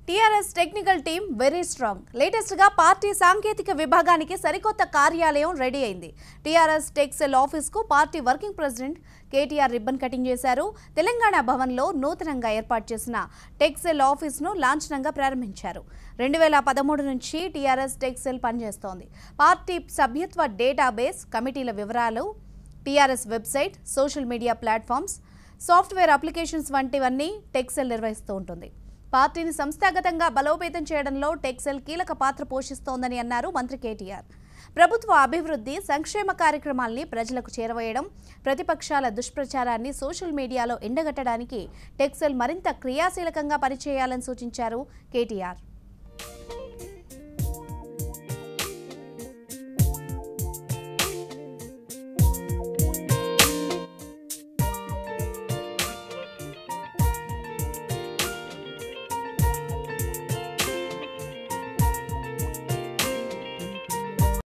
TRS technical team very strong. Latest గా party సాంకేతిక విభాగానికి సరికొత్త కార్యాలయం రెడీ అయింది. టీఆర్ఎస్ టెక్సెల్ ఆఫీస్ కు party working president KTR ribbon cutting చేశారు. తెలంగాణ భవన్ లో నూతనంగా ఏర్పాటు చేసిన టెక్సెల్ ఆఫీస్ ను లాంఛనంగా ప్రారంభించారు. 2013 నుంచి టీఆర్ఎస్ టెక్సెల్ పనిచేస్తోంది. పార్టీ సభ్యత్వ డేటాబేస్, కమిటీల వివరాలు, TRS website, social media platforms, software applications వంటివన్నీ టెక్సెల్ నిర్వహిస్తూ ఉంటుంది. పార్టీని సంస్థాగతంగా బలోపేతం చేయడంలో టెక్సెల్ కీలక పాత్ర పోషిస్తోందని అన్నారు మంత్రి కేటీఆర్. ప్రభుత్వ అభివృద్ధి, సంక్షేమ కార్యక్రమాల్ని ప్రజలకు చేరవేయడం, ప్రతిపక్షాల దుష్ప్రచారాన్ని సోషల్ మీడియాలో ఎండగట్టడానికి టెక్సెల్ మరింత క్రియాశీలకంగా పనిచేయాలని సూచించారు కేటీఆర్.